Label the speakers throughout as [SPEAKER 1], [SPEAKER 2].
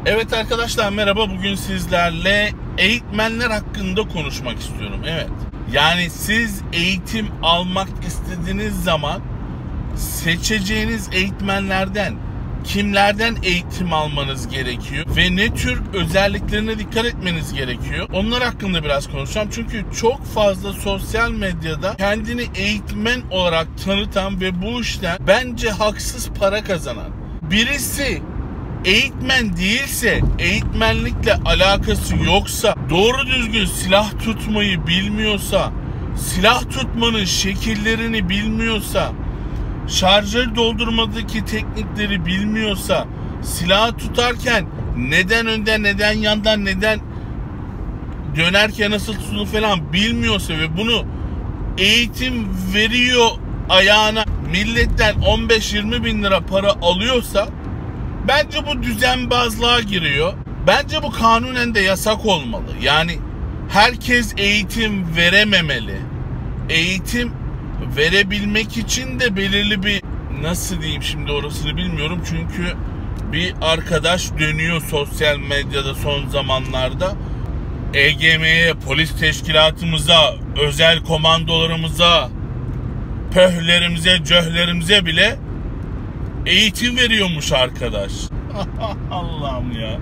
[SPEAKER 1] Evet arkadaşlar merhaba, bugün sizlerle eğitmenler hakkında konuşmak istiyorum. Evet, yani siz eğitim almak istediğiniz zaman seçeceğiniz eğitmenlerden kimlerden eğitim almanız gerekiyor ve ne tür özelliklerine dikkat etmeniz gerekiyor, onlar hakkında biraz konuşacağım. Çünkü çok fazla sosyal medyada kendini eğitmen olarak tanıtan ve bu işten bence haksız para kazanan birisi eğitmen değilse, eğitmenlikle alakası yoksa, doğru düzgün silah tutmayı bilmiyorsa, silah tutmanın şekillerini bilmiyorsa, şarjör doldurmadaki teknikleri bilmiyorsa, silahı tutarken neden önden, neden yandan, neden dönerken nasıl tutulur falan bilmiyorsa ve bunu eğitim veriyor ayağına milletten 15-20 bin lira para alıyorsa, bence bu düzenbazlığa giriyor. Bence bu kanunen de yasak olmalı. Yani herkes eğitim verememeli. Eğitim verebilmek için de belirli bir, nasıl diyeyim şimdi orasını bilmiyorum. Çünkü bir arkadaş dönüyor sosyal medyada son zamanlarda. EGM'ye, polis teşkilatımıza, özel komandolarımıza, pöhlerimize, cöhlerimize bile eğitim veriyormuş arkadaş. Allah'ım ya.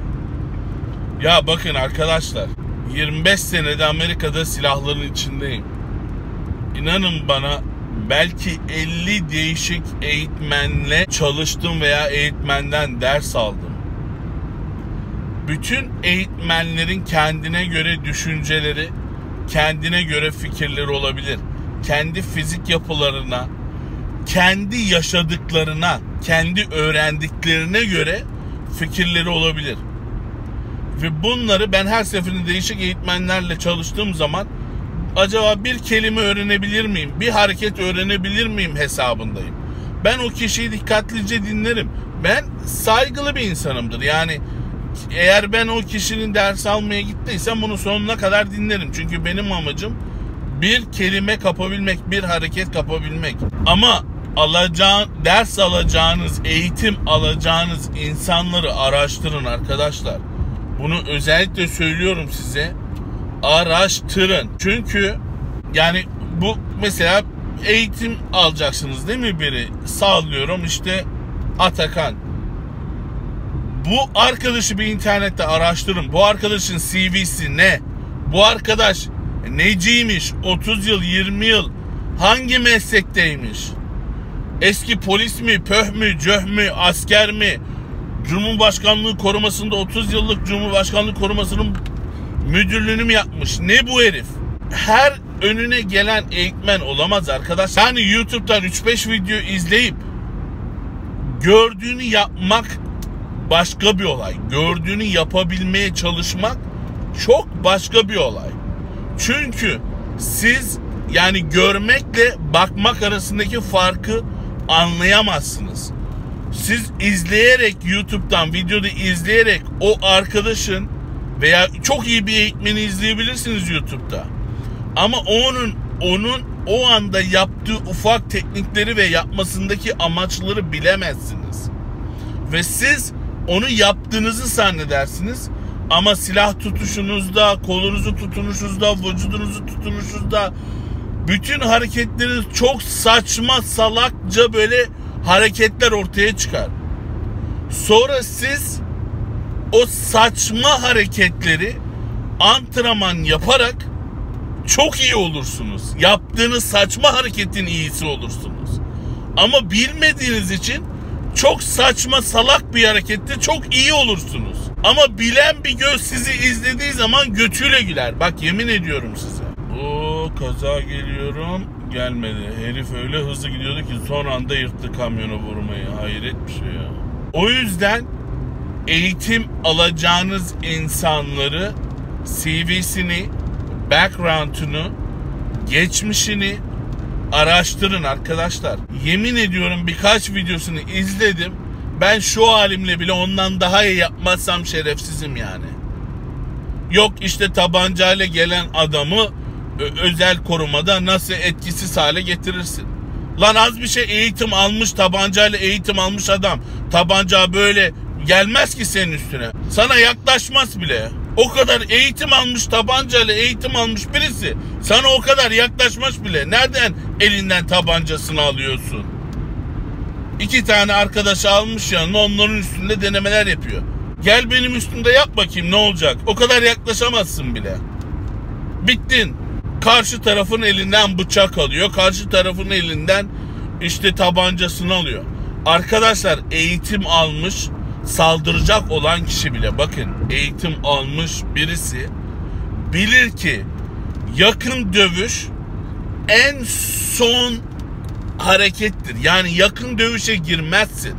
[SPEAKER 1] Ya bakın arkadaşlar, 25 senede Amerika'da silahların içindeyim. İnanın bana, belki 50 değişik eğitmenle çalıştım veya eğitmenden ders aldım. Bütün eğitmenlerin kendine göre düşünceleri, kendine göre fikirleri olabilir. Kendi fizik yapılarına, kendi yaşadıklarına, kendi öğrendiklerine göre fikirleri olabilir. Ve bunları ben her seferinde değişik eğitmenlerle çalıştığım zaman acaba bir kelime öğrenebilir miyim, bir hareket öğrenebilir miyim hesabındayım. Ben o kişiyi dikkatlice dinlerim. Ben saygılı bir insanımdır. Yani eğer ben o kişinin ders almaya gittiysem bunu sonuna kadar dinlerim. Çünkü benim amacım bir kelime kapabilmek, bir hareket kapabilmek. Ama ders alacağınız, eğitim alacağınız insanları araştırın arkadaşlar. Bunu özellikle söylüyorum size. Araştırın. Çünkü yani bu mesela eğitim alacaksınız değil mi biri? Sallıyorum işte Atakan. Bu arkadaşı bir internette araştırın. Bu arkadaşın CV'si ne? Bu arkadaş neciymiş? 30 yıl, 20 yıl hangi meslekteymiş? Eski polis mi, pöh mü, cöh mü, asker mi? Cumhurbaşkanlığı korumasında 30 yıllık Cumhurbaşkanlığı korumasının müdürlüğünü mü yapmış? Ne bu herif? Her önüne gelen eğitmen olamaz arkadaş. Yani YouTube'dan 3-5 video izleyip gördüğünü yapmak başka bir olay. Gördüğünü yapabilmeye çalışmak çok başka bir olay. Çünkü siz yani görmekle bakmak arasındaki farkı anlayamazsınız. Siz izleyerek, YouTube'dan videoda izleyerek o arkadaşın veya çok iyi bir eğitmeni izleyebilirsiniz YouTube'da. Ama onun o anda yaptığı ufak teknikleri ve yapmasındaki amaçları bilemezsiniz. Ve siz onu yaptığınızı zannedersiniz. Ama silah tutuşunuzda, kolunuzu tutunuşunuzda, vücudunuzu tutunuşunuzda, bütün hareketleriniz çok saçma, salakça böyle hareketler ortaya çıkar. Sonra siz o saçma hareketleri antrenman yaparak çok iyi olursunuz. Yaptığınız saçma hareketin iyisi olursunuz. Ama bilmediğiniz için çok saçma, salak bir harekette çok iyi olursunuz. Ama bilen bir göz sizi izlediği zaman götüyle güler. Bak yemin ediyorum size. Oo, kaza geliyorum. Gelmedi. Herif öyle hızlı gidiyordu ki son anda yırttı kamyona vurmayı. Hayret bir şey ya. O yüzden eğitim alacağınız insanları, CV'sini, background'unu, geçmişini araştırın arkadaşlar. Yemin ediyorum birkaç videosunu izledim. Ben şu halimle bile ondan daha iyi yapmazsam şerefsizim yani. Yok işte tabancayla gelen adamı özel korumada nasıl etkisiz hale getirirsin? Lan az bir şey eğitim almış, tabancayla eğitim almış adam tabanca böyle gelmez ki senin üstüne. Sana yaklaşmaz bile. O kadar eğitim almış, tabancayla eğitim almış birisi sana o kadar yaklaşmaz bile. Nereden elinden tabancasını alıyorsun? 2 tane arkadaşı almış yanına, onların üstünde denemeler yapıyor. Gel benim üstümde yap bakayım ne olacak? O kadar yaklaşamazsın bile. Bittin. Karşı tarafın elinden bıçak alıyor. Karşı tarafın elinden işte tabancasını alıyor. Arkadaşlar, eğitim almış, saldıracak olan kişi bile, bakın, eğitim almış birisi bilir ki yakın dövüş en son harekettir. Yani yakın dövüşe girmezsin.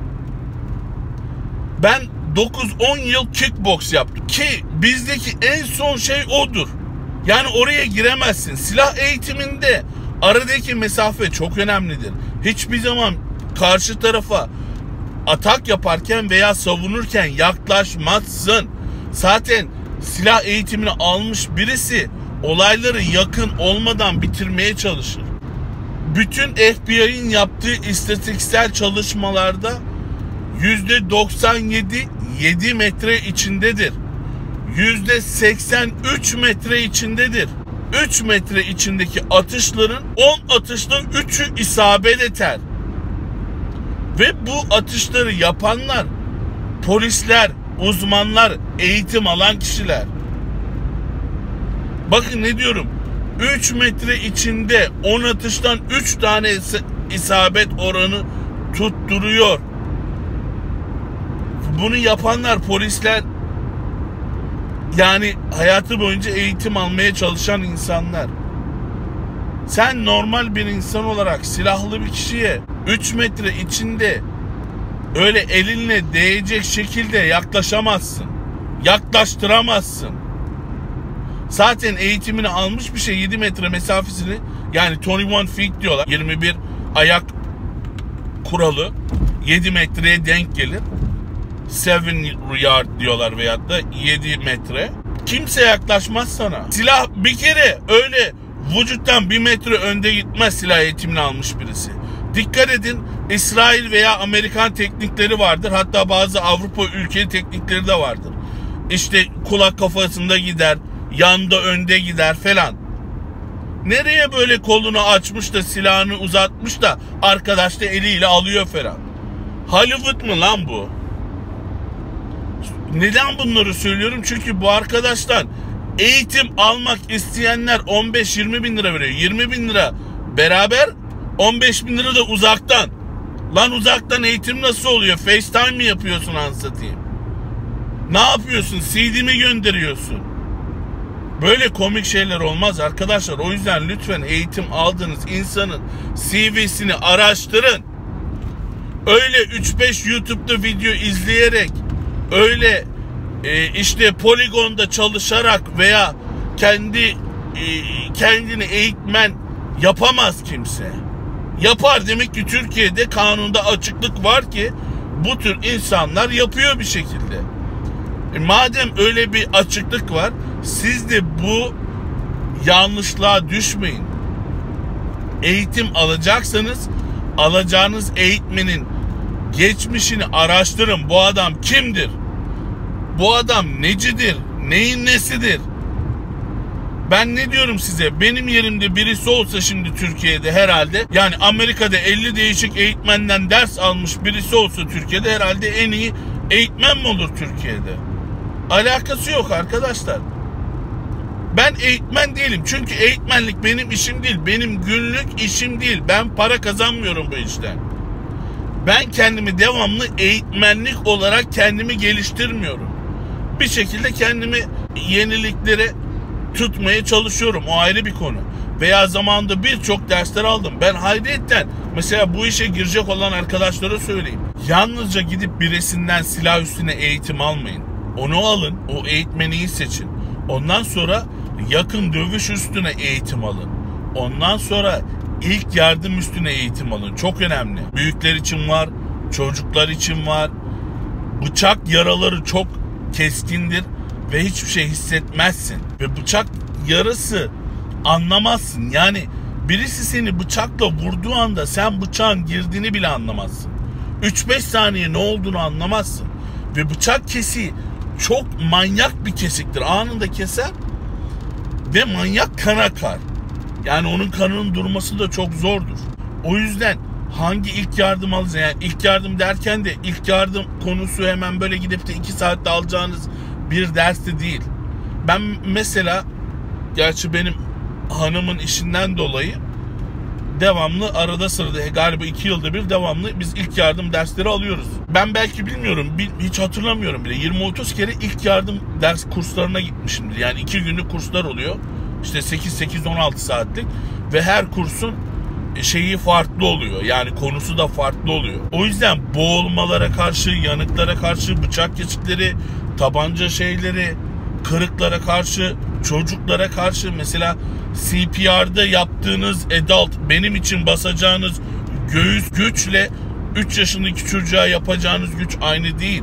[SPEAKER 1] Ben 9-10 yıl kickbox yaptım ki bizdeki en son şey odur. Yani oraya giremezsin. Silah eğitiminde aradaki mesafe çok önemlidir. Hiçbir zaman karşı tarafa atak yaparken veya savunurken yaklaşmazsın. Zaten silah eğitimini almış birisi olayları yakın olmadan bitirmeye çalışır. Bütün FBI'nin yaptığı istatistiksel çalışmalarda %97 7 metre içindedir. %83 metre içindedir. 3 metre içindeki atışların 10 atışta 3'ü isabet eder. Ve bu atışları yapanlar polisler, uzmanlar, eğitim alan kişiler. Bakın ne diyorum. 3 metre içinde 10 atıştan 3 tane isabet oranı tutturuyor. Bunu yapanlar polisler, yani hayatı boyunca eğitim almaya çalışan insanlar. Sen normal bir insan olarak silahlı bir kişiye 3 metre içinde öyle elinle değecek şekilde yaklaşamazsın. Yaklaştıramazsın. Zaten eğitimini almış bir şey 7 metre mesafesini, yani 21 feet diyorlar. 21 ayak kuralı 7 metreye denk gelir. 7 yard diyorlar veyahut da 7 metre. Kimse yaklaşmaz sana. Silah bir kere öyle vücuttan 1 metre önde gitmez silah eğitimini almış birisi. Dikkat edin, İsrail veya Amerikan teknikleri vardır. Hatta bazı Avrupa ülke teknikleri de vardır. İşte kulak kafasında gider, yanda önde gider falan. Nereye böyle kolunu açmış da silahını uzatmış da arkadaş da eliyle alıyor falan. Hollywood mu lan bu? Neden bunları söylüyorum? Çünkü bu arkadaşlar eğitim almak isteyenler 15-20 bin lira veriyor. 20 bin lira beraber, 15 bin lira da uzaktan. Lan uzaktan eğitim nasıl oluyor? FaceTime mi yapıyorsun anlatayım? Ne yapıyorsun? CD mi gönderiyorsun? Böyle komik şeyler olmaz arkadaşlar. O yüzden lütfen eğitim aldığınız insanın CV'sini araştırın. Öyle 3-5 YouTube'da video izleyerek, öyle işte poligonda çalışarak veya kendini eğitmen yapamaz kimse. Yapar, demek ki Türkiye'de kanunda açıklık var ki bu tür insanlar yapıyor bir şekilde. Madem öyle bir açıklık var, siz de bu yanlışlığa düşmeyin. Eğitim alacaksanız alacağınız eğitmenin geçmişini araştırın. Bu adam kimdir? Bu adam necidir? Neyin nesidir? Ben ne diyorum size? Benim yerimde birisi olsa şimdi Türkiye'de herhalde, yani Amerika'da 50 değişik eğitmenden ders almış birisi olsa Türkiye'de herhalde en iyi eğitmen mi olur Türkiye'de? Alakası yok arkadaşlar. Ben eğitmen değilim. Çünkü eğitmenlik benim işim değil. Benim günlük işim değil. Ben para kazanmıyorum bu işten. Ben kendimi devamlı eğitmenlik olarak kendimi geliştirmiyorum. Bir şekilde kendimi yeniliklere tutmaya çalışıyorum. O ayrı bir konu. Veya zamanında birçok dersler aldım. Ben hayretten mesela bu işe girecek olan arkadaşlara söyleyeyim. Yalnızca gidip birisinden silah üstüne eğitim almayın. Onu alın. O eğitmeni seçin. Ondan sonra yakın dövüş üstüne eğitim alın. Ondan sonra ilk yardım üstüne eğitim alın. Çok önemli. Büyükler için var. Çocuklar için var. Bıçak yaraları çok keskindir ve hiçbir şey hissetmezsin. Ve bıçak yarası anlamazsın. Yani birisi seni bıçakla vurduğu anda sen bıçağın girdiğini bile anlamazsın. 3-5 saniye ne olduğunu anlamazsın. Ve bıçak kesiği çok manyak bir kesiktir. Anında keser ve manyak kan akar. Yani onun kanının durması da çok zordur. O yüzden hangi ilk yardım alacağız? Yani ilk yardım derken de ilk yardım konusu hemen böyle gidip de 2 saatte alacağınız bir ders de değil. Ben mesela, gerçi benim hanımın işinden dolayı devamlı arada sırada galiba 2 yılda bir devamlı biz ilk yardım dersleri alıyoruz. Ben belki bilmiyorum, hiç hatırlamıyorum bile. 20-30 kere ilk yardım ders kurslarına gitmişimdir. Yani 2 günlük kurslar oluyor. İşte 8-16 saatlik ve her kursun şeyi farklı oluyor. Yani konusu da farklı oluyor. O yüzden boğulmalara karşı, yanıklara karşı, bıçak kesikleri, tabanca şeyleri, kırıklara karşı, çocuklara karşı, mesela CPR'da yaptığınız adult, benim için basacağınız göğüs güçle 3 yaşındaki çocuğa yapacağınız güç aynı değil.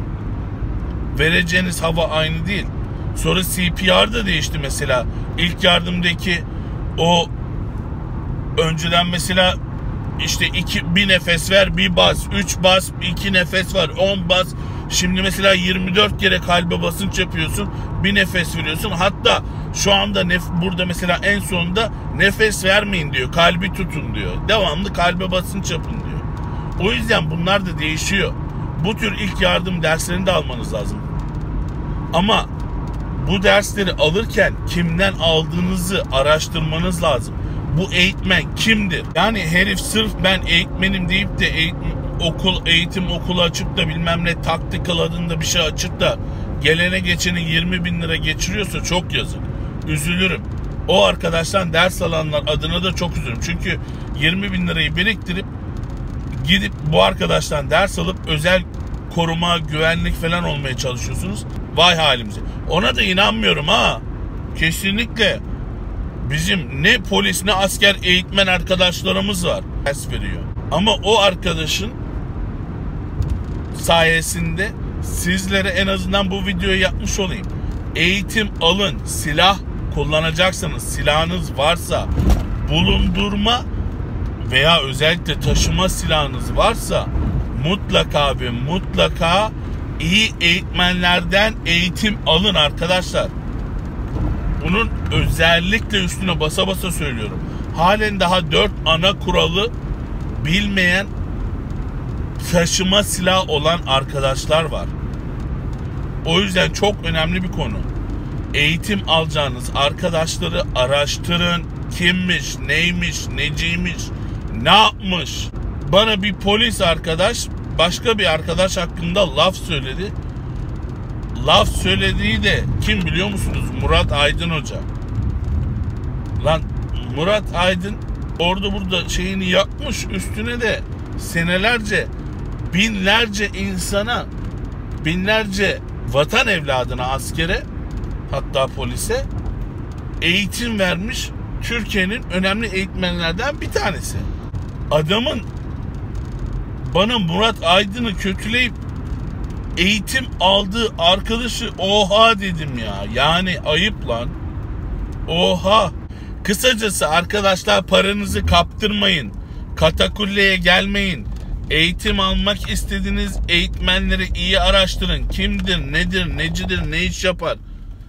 [SPEAKER 1] Vereceğiniz hava aynı değil. Sonra CPR'da değişti mesela. İlk yardımdaki o önceden mesela işte bir nefes ver, bir bas, 3 bas, 2 nefes var, 10 bas. Şimdi mesela 24 kere kalbe basınç yapıyorsun, bir nefes veriyorsun. Hatta şu anda burada mesela en sonunda nefes vermeyin diyor, kalbi tutun diyor. Devamlı kalbe basınç yapın diyor. O yüzden bunlar da değişiyor. Bu tür ilk yardım derslerini de almanız lazım. Ama bu dersleri alırken kimden aldığınızı araştırmanız lazım. Bu eğitmen kimdir? Yani herif sırf ben eğitmenim deyip de eğitim okulu açıp da bilmem ne tactical adında bir şey açıp da gelene geçeni 20.000 lira geçiriyorsa çok yazık. Üzülürüm. O arkadaştan ders alanlar adına da çok üzülürüm. Çünkü 20.000 lirayı biriktirip gidip bu arkadaştan ders alıp özel koruma, güvenlik falan olmaya çalışıyorsunuz. Vay halimize. Ona da inanmıyorum ha. Kesinlikle. Bizim ne polis ne asker eğitmen arkadaşlarımız var. Ders veriyor. Ama o arkadaşın sayesinde sizlere en azından bu videoyu yapmış olayım. Eğitim alın. Silah kullanacaksanız, silahınız varsa, bulundurma veya özellikle taşıma silahınız varsa mutlaka ve mutlaka iyi eğitmenlerden eğitim alın arkadaşlar. Bunun özellikle üstüne basa basa söylüyorum. Halen daha 4 ana kuralı bilmeyen, taşıma silahı olan arkadaşlar var. O yüzden çok önemli bir konu. Eğitim alacağınız arkadaşları araştırın. Kimmiş, neymiş, neciymiş, ne yapmış. Bana bir polis arkadaş başka bir arkadaş hakkında laf söyledi. Laf söylediği de kim biliyor musunuz? Murat Aydın Hoca. Lan Murat Aydın orada burada şeyini yapmış, üstüne de senelerce binlerce insana, binlerce vatan evladına, askere, hatta polise eğitim vermiş, Türkiye'nin önemli eğitmenlerden bir tanesi. Adamın bana Murat Aydın'ı kötüleyip eğitim aldığı arkadaşı oha dedim ya. Yani ayıp lan. Oha. Kısacası arkadaşlar, paranızı kaptırmayın. Katakulleye gelmeyin. Eğitim almak istediğiniz eğitmenleri iyi araştırın. Kimdir, nedir, necidir, ne iş yapar?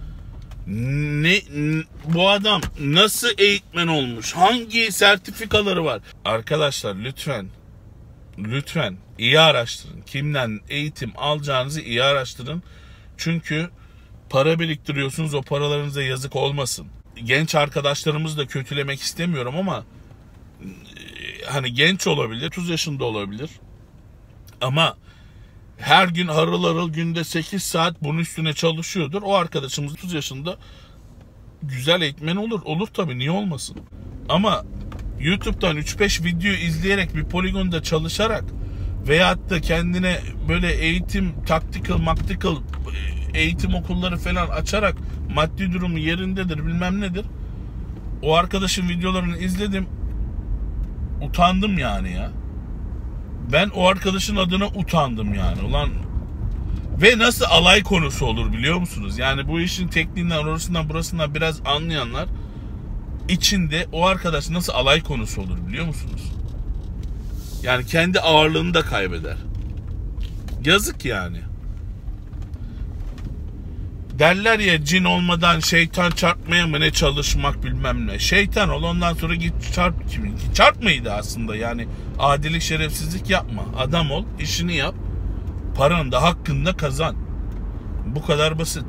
[SPEAKER 1] Bu adam nasıl eğitmen olmuş? Hangi sertifikaları var? Arkadaşlar lütfen iyi araştırın. Kimden eğitim alacağınızı iyi araştırın. Çünkü para biriktiriyorsunuz, o paralarınıza yazık olmasın. Genç arkadaşlarımızı da kötülemek istemiyorum ama hani genç olabilir, 30 yaşında olabilir. Ama her gün harıl harıl günde 8 saat bunun üstüne çalışıyordur. O arkadaşımız 30 yaşında güzel eğitmen olur. Olur tabii, niye olmasın? Ama YouTube'dan 3-5 video izleyerek bir poligonda çalışarak veyahut da kendine böyle eğitim, tactical eğitim okulları falan açarak maddi durumu yerindedir bilmem nedir. O arkadaşın videolarını izledim. Utandım yani ya. Ben o arkadaşın adına utandım yani. Ulan, ve nasıl alay konusu olur biliyor musunuz? Yani bu işin tekniğinden, orasından burasından biraz anlayanlar içinde o arkadaş nasıl alay konusu olur biliyor musunuz? Yani kendi ağırlığını da kaybeder. Yazık yani. Derler ya, cin olmadan şeytan çarpmaya mı ne çalışmak bilmem ne. Şeytan ol, ondan sonra git çarp. Çarpmaydı aslında yani. Adilik, şerefsizlik yapma. Adam ol, işini yap. Paranı da hakkında kazan. Bu kadar basit.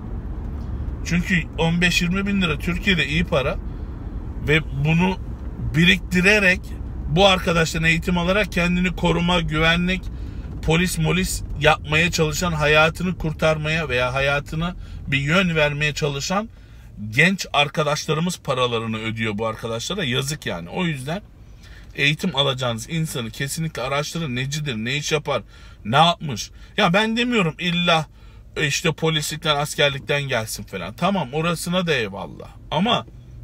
[SPEAKER 1] Çünkü 15-20 bin lira Türkiye'de iyi para. Ve bunu biriktirerek, bu arkadaştan eğitim alarak kendini koruma, güvenlik, polis yapmaya çalışan, hayatını kurtarmaya veya hayatına bir yön vermeye çalışan genç arkadaşlarımız paralarını ödüyor bu arkadaşlara. Yazık yani. O yüzden eğitim alacağınız insanı kesinlikle araştırın. Necidir, ne iş yapar, ne yapmış. Ya ben demiyorum illa işte polislikten, askerlikten gelsin falan. Tamam, orasına da eyvallah. Ama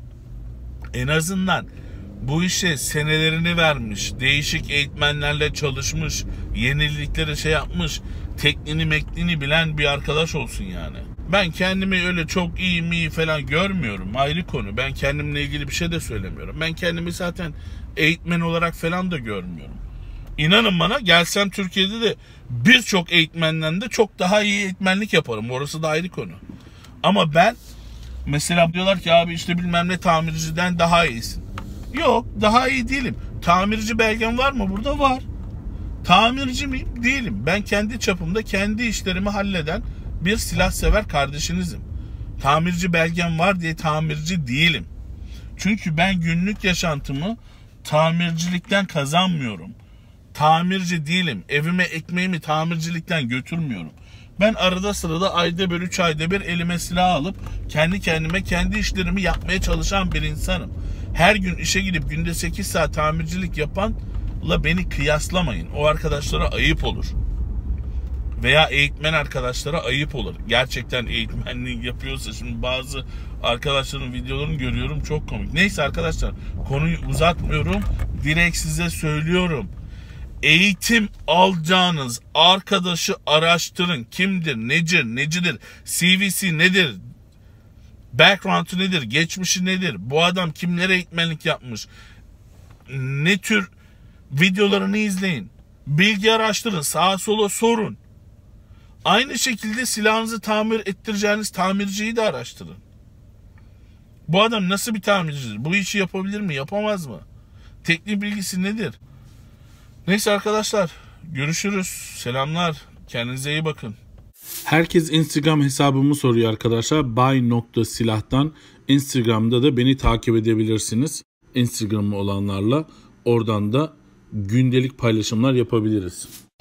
[SPEAKER 1] en azından bu işe senelerini vermiş, değişik eğitmenlerle çalışmış, yenilikleri şey yapmış, tekniğini bilen bir arkadaş olsun yani. Ben kendimi öyle çok iyi falan görmüyorum, ayrı konu. Ben kendimle ilgili bir şey de söylemiyorum. Ben kendimi zaten eğitmen olarak falan da görmüyorum. İnanın bana, gelsem Türkiye'de de birçok eğitmenden de çok daha iyi eğitmenlik yaparım. Orası da ayrı konu. Ama ben mesela diyorlar ki abi işte bilmem ne tamirciden daha iyisin. Yok, daha iyi değilim. Tamirci belgem var mı? Burada var. Tamirci miyim? Değilim. Ben kendi çapımda kendi işlerimi halleden bir silahsever kardeşinizim. Tamirci belgem var diye tamirci değilim. Çünkü ben günlük yaşantımı tamircilikten kazanmıyorum. Tamirci değilim. Evime ekmeğimi tamircilikten götürmüyorum. Ben arada sırada ayda bir, 3 ayda bir elime silah alıp kendi kendime kendi işlerimi yapmaya çalışan bir insanım. Her gün işe gidip günde 8 saat tamircilik yapanla beni kıyaslamayın. O arkadaşlara ayıp olur. Veya eğitmen arkadaşlara ayıp olur. Gerçekten eğitmenlik yapıyorsa, şimdi bazı arkadaşların videolarını görüyorum, çok komik. Neyse arkadaşlar, konuyu uzatmıyorum. Direkt size söylüyorum. Eğitim alacağınız arkadaşı araştırın. Kimdir, necidir, CV'si nedir, background'u nedir, geçmişi nedir, bu adam kimlere eğitmenlik yapmış, ne tür videolarını izleyin. Bilgi araştırın, sağa sola sorun. Aynı şekilde silahınızı tamir ettireceğiniz tamirciyi de araştırın. Bu adam nasıl bir tamircidir? Bu işi yapabilir mi, yapamaz mı? Teknik bilgisi nedir? Neyse arkadaşlar, görüşürüz. Selamlar. Kendinize iyi bakın. Herkes Instagram hesabımı soruyor arkadaşlar. bay.silahtan. Instagram'da da beni takip edebilirsiniz. Instagram'ı olanlarla oradan da gündelik paylaşımlar yapabiliriz.